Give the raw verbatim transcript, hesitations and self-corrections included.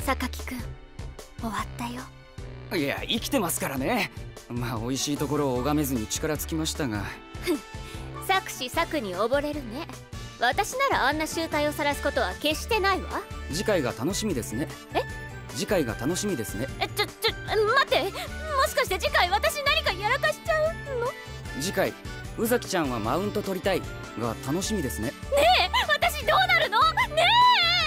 榊くん、終わったよ。 いや、生きてますからね。まあ美味しいところを拝めずに力尽きましたが。 策士策に溺れるね。私ならあんな醜態を晒すことは決してないわ。 次回が楽しみですね。 え？ 次回が楽しみですね。 え、ちょちょ待って、もしかして次回私何かやらかしちゃうの？ 次回宇崎ちゃんはマウント取りたいが楽しみですね。 ねえ、私どうなるの？ねえ。